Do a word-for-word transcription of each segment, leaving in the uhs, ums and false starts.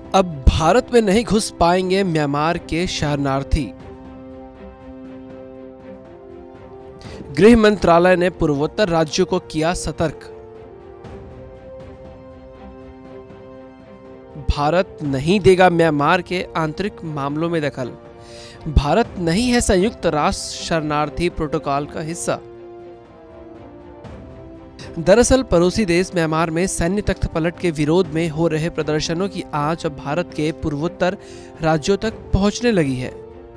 अब भारत में नहीं घुस पाएंगे म्यांमार के शरणार्थी। गृह मंत्रालय ने पूर्वोत्तर राज्यों को किया सतर्क। भारत नहीं देगा म्यांमार के आंतरिक मामलों में दखल। भारत नहीं है संयुक्त राष्ट्र शरणार्थी प्रोटोकॉल का हिस्सा। दरअसल पड़ोसी देश म्यांमार में सैन्य तख्त पलट के विरोध में हो रहे प्रदर्शनों की आंच अब भारत के पूर्वोत्तर राज्यों तक पहुंचने लगी है।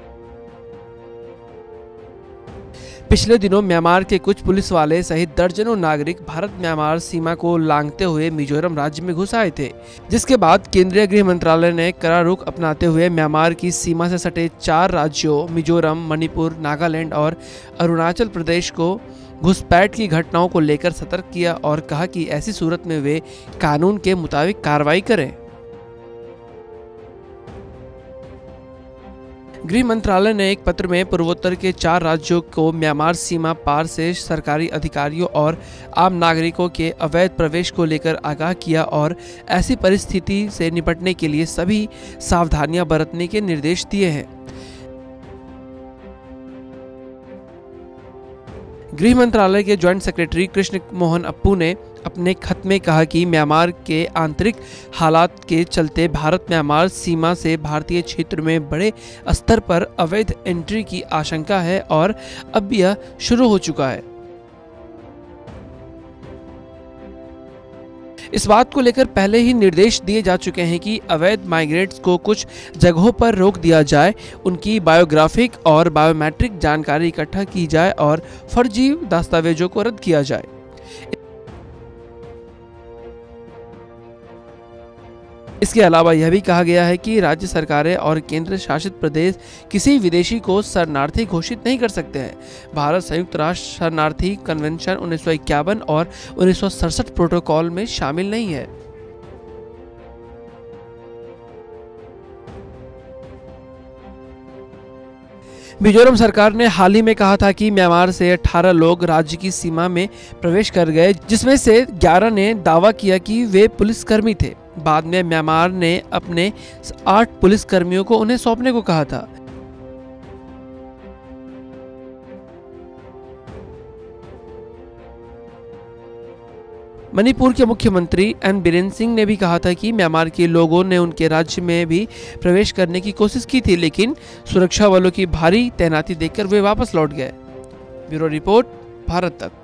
पिछले दिनों म्यांमार के कुछ पुलिस वाले सहित दर्जनों नागरिक भारत म्यांमार सीमा को लांघते हुए मिजोरम राज्य में घुस आए थे, जिसके बाद केंद्रीय गृह मंत्रालय ने कड़ा रुख अपनाते हुए म्यांमार की सीमा से सटे चार राज्यों मिजोरम, मणिपुर, नागालैंड और अरुणाचल प्रदेश को घुसपैठ की घटनाओं को लेकर सतर्क किया और कहा कि ऐसी सूरत में वे कानून के मुताबिक कार्रवाई करें। गृह मंत्रालय ने एक पत्र में पूर्वोत्तर के चार राज्यों को म्यांमार सीमा पार से सरकारी अधिकारियों और आम नागरिकों के अवैध प्रवेश को लेकर आगाह किया और ऐसी परिस्थिति से निपटने के लिए सभी सावधानियां बरतने के निर्देश दिए हैं। गृह मंत्रालय के जॉइंट सेक्रेटरी कृष्ण मोहन अप्पू ने अपने खत में कहा कि म्यांमार के आंतरिक हालात के चलते भारत म्यांमार सीमा से भारतीय क्षेत्र में बड़े स्तर पर अवैध एंट्री की आशंका है और अब यह शुरू हो चुका है। इस बात को लेकर पहले ही निर्देश दिए जा चुके हैं कि अवैध माइग्रेंट्स को कुछ जगहों पर रोक दिया जाए, उनकी बायोग्राफिक और बायोमेट्रिक जानकारी इकट्ठा की जाए और फर्जी दस्तावेजों को रद्द किया जाए। इसके अलावा यह भी कहा गया है कि राज्य सरकारें और केंद्र शासित प्रदेश किसी विदेशी को शरणार्थी घोषित नहीं कर सकते हैं। भारत संयुक्त राष्ट्र शरणार्थी कन्वेंशन उन्नीस सौ इक्यावन और उन्नीस सौ सड़सठ प्रोटोकॉल में शामिल नहीं है। मिजोरम सरकार ने हाल ही में कहा था कि म्यांमार से अठारह लोग राज्य की सीमा में प्रवेश कर गए, जिसमें से ग्यारह ने दावा किया कि वे पुलिसकर्मी थे। बाद में म्यांमार ने अपने आठ पुलिसकर्मियों को उन्हें सौंपने को कहा था। मणिपुर के मुख्यमंत्री एन बीरेन सिंह ने भी कहा था कि म्यांमार के लोगों ने उनके राज्य में भी प्रवेश करने की कोशिश की थी, लेकिन सुरक्षा बलों की भारी तैनाती देखकर वे वापस लौट गए। ब्यूरो रिपोर्ट, भारत तक।